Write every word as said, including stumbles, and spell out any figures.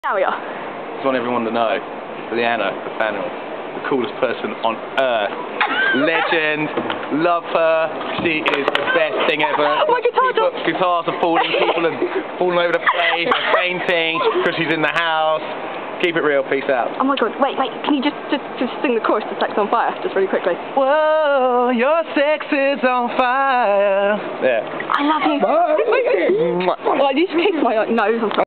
How are you? Just want everyone to know, Leanna, Nathaniel, the coolest person on earth. Legend, love her, she is the best thing ever. Oh, my guitar people, dropped. Guitars are falling, people are falling over the place, they're fainting because she's in the house. Keep it real, peace out. Oh my god, wait, wait, can you just, just, just sing the chorus to Sex on Fire, just really quickly? Whoa, your sex is on fire. Yeah. I love you. Bye. Oh, I need to kiss my like, nose. I'm sorry.